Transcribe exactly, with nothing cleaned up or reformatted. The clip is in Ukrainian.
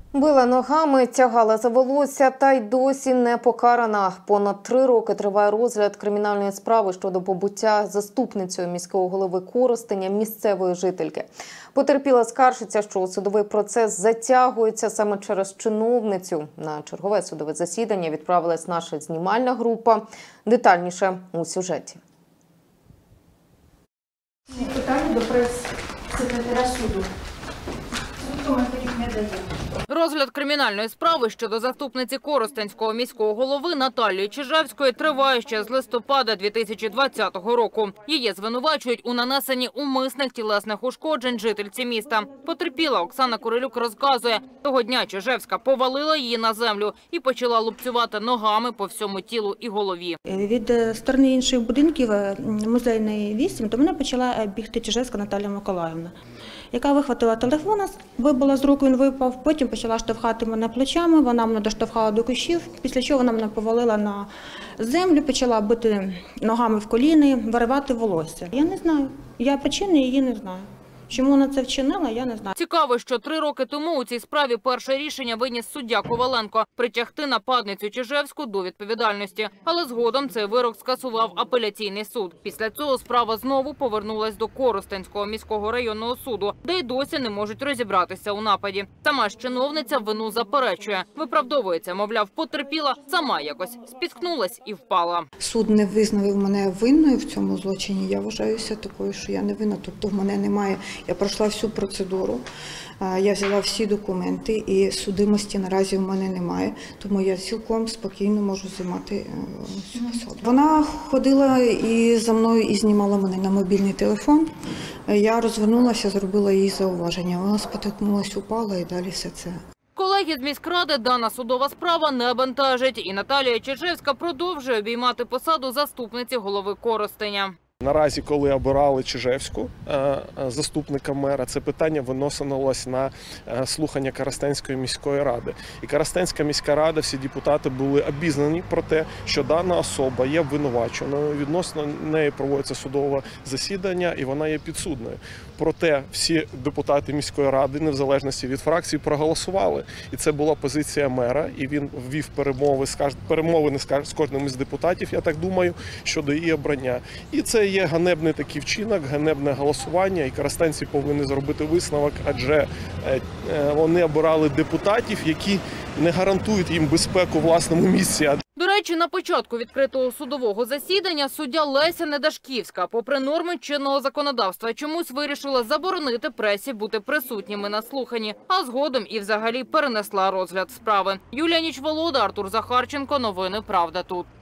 Била ногами, тягала за волосся та й досі не покарана. Понад три роки триває розгляд кримінальної справи щодо побиття заступницею міського голови Коростеня місцевої жительки. Потерпіла скаржиться, що судовий процес затягується саме через чиновницю. На чергове судове засідання відправилась наша знімальна група. Детальніше у сюжеті. Питання до прес-секретаря суду. Суд коментарів не дає. Розгляд кримінальної справи щодо заступниці Коростенського міського голови Наталії Чижевської триває ще з листопада дві тисячі двадцятого року. Її звинувачують у нанесенні умисних тілесних ушкоджень жительці міста. Потерпіла Оксана Курилюк розказує, того дня Чижевська повалила її на землю і почала лупцювати ногами по всьому тілу і голові. Від сторони інших будинків, музейної вісім, до мене почала бігти Чижевська Наталія Миколаївна, яка вихватила телефон, вибила з рук, він випав, потім почала штовхати мене плечами, вона мене доштовхала до кущів, після чого вона мене повалила на землю, почала бити ногами в коліни, виривати волосся. Я не знаю, я причини її не знаю. Чому вона це вчинила, я не знаю. Цікаво, що три роки тому у цій справі перше рішення виніс суддя Коваленко – притягти нападницю Чижевську до відповідальності. Але згодом цей вирок скасував апеляційний суд. Після цього справа знову повернулась до Коростенського міського районного суду, де й досі не можуть розібратися у нападі. Сама ж чиновниця вину заперечує. Виправдовується, мовляв, потерпіла, сама якось спіткнулась і впала. Суд не визнав мене винною в цьому злочині. Я вважаюся такою, що я не винна, тобто в мене немає. Я пройшла всю процедуру, я взяла всі документи і судимості наразі в мене немає, тому я цілком спокійно можу займати цю посаду. Вона ходила і за мною і знімала мене на мобільний телефон. Я розвернулася, зробила їй зауваження. Вона спотикнулася, упала і далі все це. Колеги з міськради дана судова справа не бентежить. І Наталія Чижевська продовжує обіймати посаду заступниці голови Коростеня. Наразі, коли обирали Чижевську, заступника мера, це питання виносилось на слухання Коростенської міської ради. І Коростенська міська рада, всі депутати були обізнані про те, що дана особа є обвинуваченою, відносно неї проводиться судове засідання і вона є підсудною. Проте всі депутати міської ради, незалежності від фракцій, проголосували. І це була позиція мера, і він ввів перемови, перемовини з кожним із депутатів, я так думаю, щодо її обрання. І це є ганебний такий вчинок, ганебне голосування, і коростенці повинні зробити висновок, адже вони обирали депутатів, які не гарантують їм безпеку в власному місці. До речі, на початку відкритого судового засідання суддя Леся Недашківська, попри норми чинного законодавства, чомусь вирішила заборонити пресі бути присутніми на слуханні, а згодом і взагалі перенесла розгляд справи. Юлія Нічволода, Артур Захарченко. Новини «Правда тут».